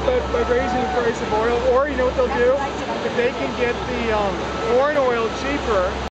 by raising the price of oil, or you know what they'll do? If they can get the corn oil cheaper,